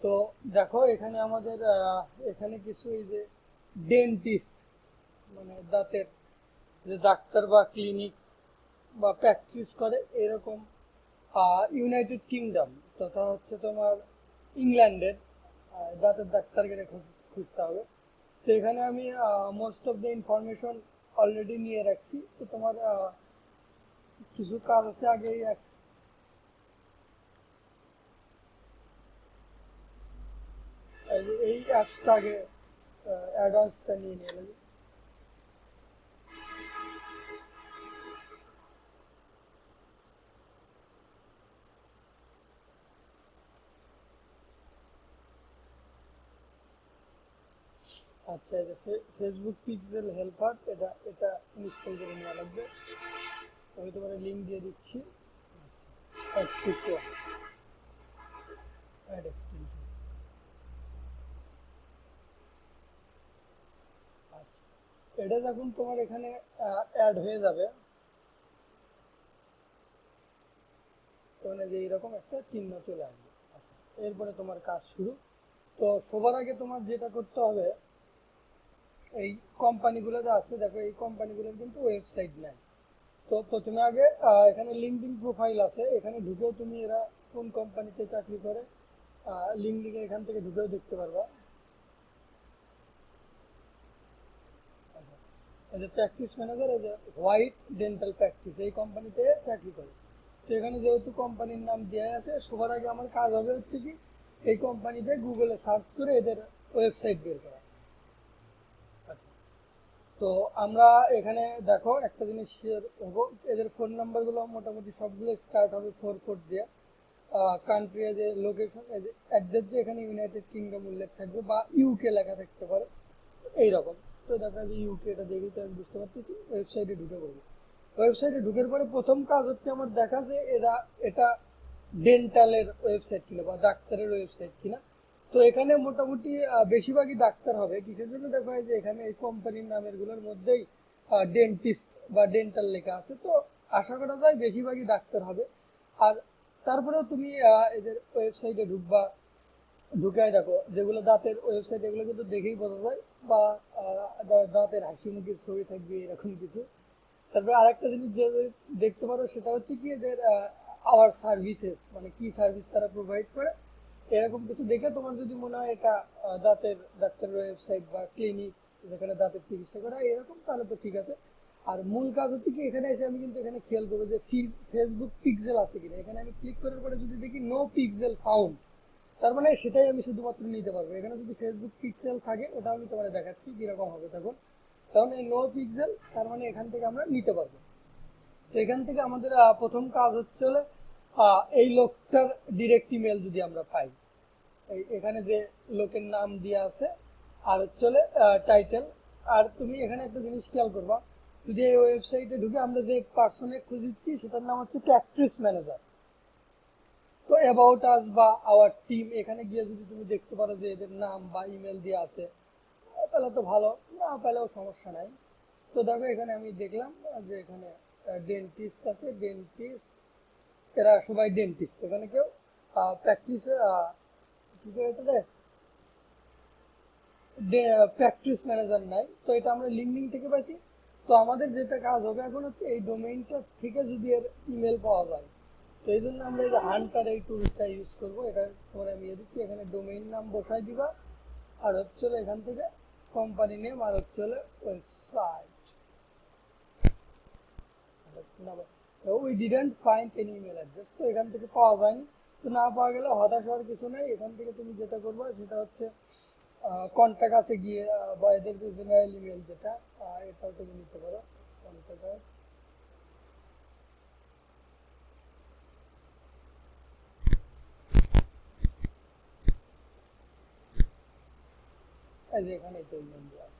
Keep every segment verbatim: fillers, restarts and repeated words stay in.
তো দেখো এখানে আমাদের আহ, এখানে কিছু এই যে ডেন্টিস্ট মানে দাঁতের যে ডাক্তার বা ক্লিনিক বা প্র্যাকটিস করে এরকম ইউনাইটেড কিংডম তথা হচ্ছে তোমার ইংল্যান্ডের আহ, দাঁতের ডাক্তারকে খুঁজ- খুঁজতে হবে। তো এখানে আমি most of the information already নিয়ে রাখছি। তো তোমার আহ, কিছু কাজ আছে আগে এই এক- এই যে এই অ্যাপসটা আগে অ্যাডভান্সটা নিয়ে নিয়ে নেবে। আচ্ছা এই যে ফেসবুক পিক্সেল হেল্পার এটা এটা ইনস্টল করে নেওয়া লাগবে। আমি তোমার লিঙ্ক দিয়ে দিচ্ছি। Add to add extension. আচ্ছা এটা যখন তোমার এখানে অ্যাড হয়ে যাবে তখন এই যে এইরকম একটা চিহ্ন চলে আসবে। আচ্ছা এরপরে তোমার কাজ শুরু। তো সবার আগে তোমার যেটা করতে হবে এই কোম্পানিগুলো যা আছে দেখো এই কোম্পানিগুলোর কিন্তু ওয়েবসাইট নাই। তো প্রথমে আগে আহ, এখানে লিঙ্কডিন প্রোফাইল আছে, এখানে ঢুকেও তুমি এরা কোন কোম্পানিতে চাকরি করে লিঙ্কডিন এখান থেকে ঢুকেও দেখতে পারবা। আচ্ছা, এই যে প্র্যাকটিস ম্যানেজার এই যে হোয়াইট ডেন্টাল প্র্যাকটিস এই কোম্পানিতে চাকরি করে। তো এখানে যেহেতু কোম্পানির নাম দেওয়া আছে সবার আগে আমার কাজ হবে হচ্ছে কি এই কোম্পানিতে গুগলে সার্চ করে এদের ওয়েবসাইট বের করা। আচ্ছা, তো আমরা এখানে দেখো একটা জিনিস শেয়ার হবো, এদের ফোন নাম্বার গুলো মোটামুটি সবগুলো স্টার্ট হবে ফোর ফোর দিয়ে। কান্ট্রি যে লোকেশন অ্যাড্রেস যে এখানে ইউনাইটেড কিংডম উল্লেখ থাকবে বা ইউকে লেখা থাকতে পারে এইরকম। তো দেখা যায় ইউকে এটা দেখি তো আমি বুঝতে পারতেছি ওয়েবসাইটে ঢুকে পড়বো। ওয়েবসাইটে ঢুকের পরে প্রথম কাজ হচ্ছে আমার দেখা যে এরা এটা ডেন্টালের ওয়েবসাইট কিনা বা ডাক্তারের ওয়েবসাইট কিনা। তো এখানে মোটামুটি আহ, বেশিরভাগই ডাক্তার হবে, কিসের জন্য দেখা যায় যে এখানে এই কোম্পানির নামের গুলোর মধ্যেই ডেন্টিস্ট বা ডেন্টাল লেখা আছে। তো আশা করা যায় বেশিরভাগই ডাক্তার হবে। আর তারপরেও তুমি আহ, এদের ওয়েবসাইটে ঢুকবা, ঢুকায় দেখো যেগুলো দাঁতের ওয়েবসাইট এগুলো কিন্তু দেখেই বোঝা যায় বা আহ, দা- দাঁতের হাসি মুখের ছবি থাকবে এরকম কিছু। তারপরে আরেকটা জিনিস যে দেখতে পারো সেটা হচ্ছে কি এদের আওয়ার সার্ভিসেস মানে কি সার্ভিস তারা প্রোভাইড করে এরকম কিছু দেখে তোমার যদি মনে হয় এটা আহ, দাঁতের ডাক্তারের ওয়েবসাইট বা ক্লিনিক যেখানে দাঁতের চিকিৎসা করা হয় এরকম তাহলে তো ঠিক আছে। আর মূল কাজ হচ্ছে কি এখানে এসে আমি কিন্তু এখানে খেয়াল করবো যে ফেসবুক পিক্সেল আছে কিনা। এখানে আমি ক্লিক করার পরে যদি দেখি নো পিক্সেল ফাউন্ড তার মানে সেটাই আমি শুধুমাত্র নিতে পারবো। এখানে যদি ফেসবুক পিক্সেল থাকে ওটা আমি তোমার দেখাচ্ছি কিরকম হবে তখন। তখন এই নো পিক্সেল তার মানে এখান থেকে আমরা নিতে পারবো। তো এখান থেকে আমাদের আহ, প্রথম কাজ হচ্ছে হলে আহ, এই লোকটার ডিরেক্ট ইমেল যদি আমরা পাই, এই এখানে যে লোকের নাম দেওয়া আছে আর হচ্ছে হলে টাইটেল। আর তুমি এখানে একটা জিনিস খেয়াল করবা, যদি এই ওয়েবসাইটে ঢুকে আমরা যে পার্সনে খুঁজছি সেটার নাম হচ্ছে প্র্যাকটিস ম্যানেজার। তো অ্যাবাউট আস বা আওয়ার টিম এখানে গিয়ে যদি তুমি দেখতে পারো যে এদের নাম বা ইমেল দিয়ে আছে তাহলে তো ভালো, না পেলেও সমস্যা নাই। তো দেখো এখানে আমি দেখলাম যে এখানে ডেন্টিস্ট আছে, ডেন্টিস্ট এরা সবাই ডেন্টিস্ট। এখানে কেউ প্র্যাকটিস কি করে এটা প্র্যাকটিস ম্যানেজার নাই। তো এটা আমরা লিঙ্কডিন থেকে পাইছি। তো আমাদের যেটা কাজ হবে এখন হচ্ছে এই ডোমেইনটা থেকে যদি এর ইমেল পাওয়া যায়, তো এই জন্য আমরা এই যে হান্টার এই টুলসটা ইউজ করবো। এটা তোমার আমি দিচ্ছি, এখানে ডোমেইন নাম বসাই দিবা আর হচ্ছে হলো এখান থেকে কোম্পানি নেম আর হচ্ছে হলো website. We didn't find any email address, তো এখান থেকে পাওয়া যায়নি। তো না পাওয়া গেলে হতাশ হওয়ার কিছু নেই। এখান থেকে তুমি যেটা করবে সেটা হচ্ছে কন্ট্যাক্ট আছে গিয়ে আহ, বা এদের যে জেনারেল ইমেল যেটা আহ, এটাও তুমি নিতে পারো। কন্ট্যাক্ট এই যে এখানে এটা ইমেল দেওয়া আছে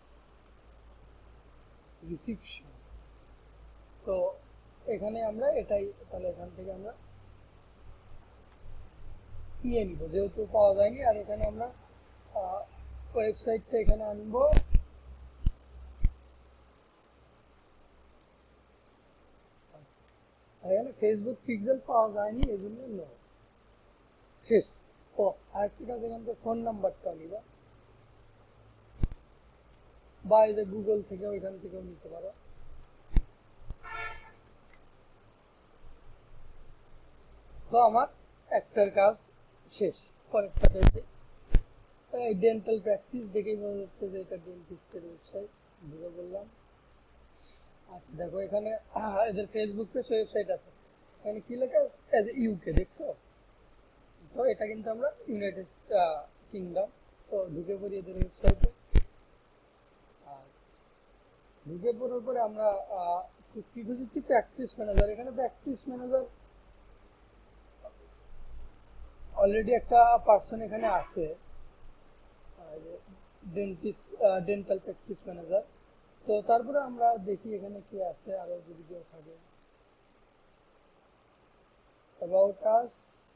রিসিপশন। তো এখানে আমরা এটাই তাহলে এখান থেকে আমরা নিয়ে নিব যেহেতু পাওয়া যায়নি। আর এখানে আমরা ওয়েবসাইটটা এখানে আনবো। আর এখানে ফেসবুক পিক্সেল পাওয়া যায়নি এই জন্য নো শেষ। ও আরেকটি কাজ, এখান থেকে ফোন নাম্বারটাও নিবা, বা এই যে গুগল থেকে ওইখান থেকেও নিতে পারো। তো আমার একটার কাজ শেষ। পরেরটা হচ্ছে এই ডেন্টাল প্র্যাকটিস, দেখেই বোঝা যাচ্ছে যে এটা ডেন্টিস্টের ওয়েবসাইট, বুঝে বললাম। আচ্ছা দেখো এখানে এদের ফেসবুক পেজ ওয়েবসাইট আছে, এখানে কি লেখা এজ ইউকে, দেখছো? তো এটা কিন্তু আমরা ইউনাইটেড কিংডম। তো ঢুকে পড়ি এদের ওয়েবসাইটে, আর ঢুকে পড়ার পরে আমরা কি খুঁজেছি, প্র্যাকটিস ম্যানেজার। এখানে প্র্যাকটিস ম্যানেজার অলরেডি একটা পার্সন এখানে আছে, ডেন্টিস্ট ডেন্টাল প্র্যাকটিস ম্যানেজার। তো তারপরে আমরা দেখি এখানে কি আছে, আরো যদি কেউ থাকে। অ্যাবাউট আস,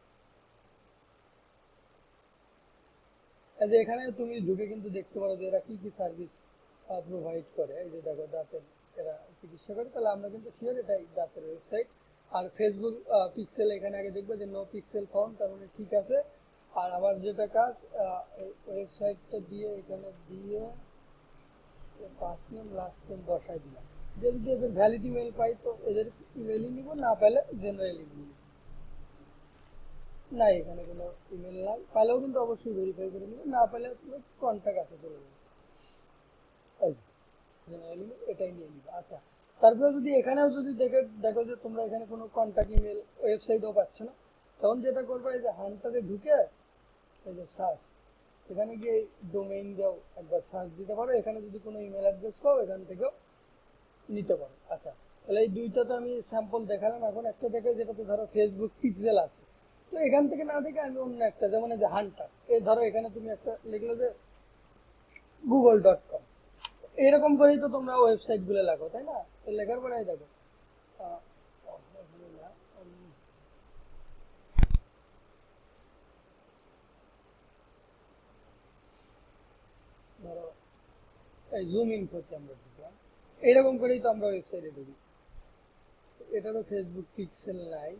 এই যে এখানে তুমি ঢুকে কিন্তু দেখতে পারো যে এরা কি কি সার্ভিস প্রোভাইড করে। এই যে দেখো দাঁতের এরা চিকিৎসা করে, তাহলে আমরা কিন্তু শিওর এটাই দাঁতের ওয়েবসাইট। আর ফেসবুক পিক্সেল এখানে আগে দেখবো যে নো পিক্সেল ফাউন্ড, তার মানে ঠিক আছে। আর আমার যেটা কাজ, ওয়েবসাইটটা দিয়ে এখানে দিয়ে ফার্স্ট নেম লাস্ট নেম বসাই দিলাম। যদি এদের ভ্যালিড ইমেল পাই তো এদের ইমেলই নিব, না পেলে জেনারেলি নিব। না এখানে কোনো ইমেল নাই, পেলেও কিন্তু অবশ্যই ভেরিফাই করে নিব, না পেলে কন্ট্যাক্ট আছে চলে যাবে, জেনারেলি এটাই নিয়ে নিব। আচ্ছা তারপরে যদি এখানেও যদি দেখে দেখো যে তোমরা এখানে কোনো কন্ট্যাক্ট ইমেল ওয়েবসাইটও পাচ্ছ না, তখন যেটা করবে এই যে হান্টারে ঢুকে এই যে সার্চ, এখানে গিয়ে ডোমেইন দাও, একবার সার্চ দিতে পারো। এখানে যদি কোনো ইমেল অ্যাড্রেস পাও এখান থেকেও নিতে পারো। আচ্ছা তাহলে এই দুইটা তো আমি স্যাম্পল দেখালাম। এখন একটা দেখে যেটাতে ধরো ফেসবুক পিক্সেল আছে, তো এখান থেকে না দেখে আমি অন্য একটা, যেমন এই যে হান্টার, এই ধরো এখানে তুমি একটা লিখলে যে গুগল ডট কম, এরকম করেই তো তোমরা ওয়েবসাইট গুলো লাগো, তাই না? তো লেখার পরে দেখো ধরো এই জুম ইন করতে আমরা ঢুকলাম, এইরকম করেই তো আমরা ওয়েবসাইটে ঢুকি। এটারও ফেসবুক পিক্সেল নাই,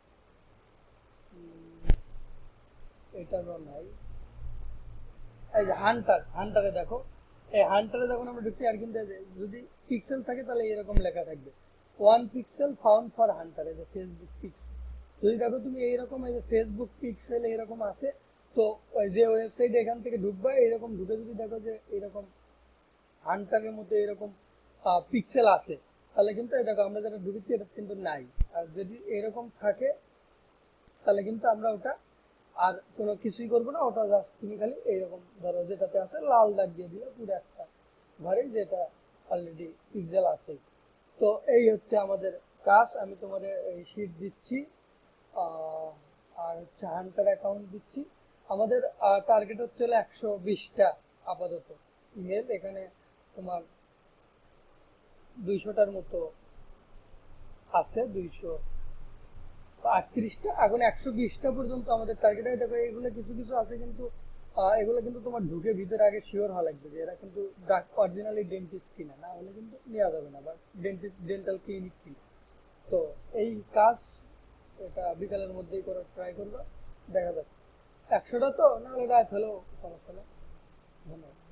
এটারও নাই। এই যে হান্টার, হান্টারে দেখো, এই হান্টারে যখন আমরা ঢুকছি, আর কিন্তু যদি পিক্সেল থাকে তাহলে এরকম লেখা থাকবে one pixel found for hunter, এই যে ফেসবুক পিক্সেল। যদি দেখো তুমি এইরকম এই যে ফেসবুক পিক্সেল এইরকম আছে, তো ওই যে ওয়েবসাইট এখান থেকে ঢুকবে, এইরকম ঢুকে যদি দেখো যে এরকম হান্টারের মধ্যে এরকম পিক্সেল আছে, তাহলে কিন্তু এই দেখো আমরা যেটা ঢুকেছি এটা কিন্তু নাই। আর যদি এরকম থাকে তাহলে কিন্তু আমরা ওটা আর কোনো কিছুই করবো না, ওটা জাস্ট তুমি খালি এইরকম ধরো যেটাতে আছে লাল দাগ দিয়ে দিলে পুরো একটা ঘরে, যেটা অলরেডি পিক্সেল আছে। তো এই হচ্ছে আমাদের কাজ। আমি তোমার এই শীট দিচ্ছি আর হচ্ছে হান্টার অ্যাকাউন্ট দিচ্ছি। আমাদের টার্গেট হচ্ছে একশো বিশটা আপাতত ইমেল, এখানে তোমার দুইশোটার মতো আছে, দুইশো আটত্রিশটা, এখন একশো বিশটা পর্যন্ত আমাদের টার্গেট। দেখো এগুলো কিছু কিছু আছে কিন্তু এগুলো কিন্তু তোমার ঢুকে ভিতরে আগে শিওর হওয়া লাগবে যে এরা কিন্তু অরিজিনালি ডেন্টিস্ট কিনা, না হলে কিন্তু নেওয়া যাবে না, বা ডেন্টিস্ট ডেন্টাল ক্লিনিক কিনা। তো এই কাজ এটা বিকালের মধ্যেই করার ট্রাই করবো, দেখা যাক একশোটা তো, না হলে রাত হলেও সমস্যা নেই। ধন্যবাদ।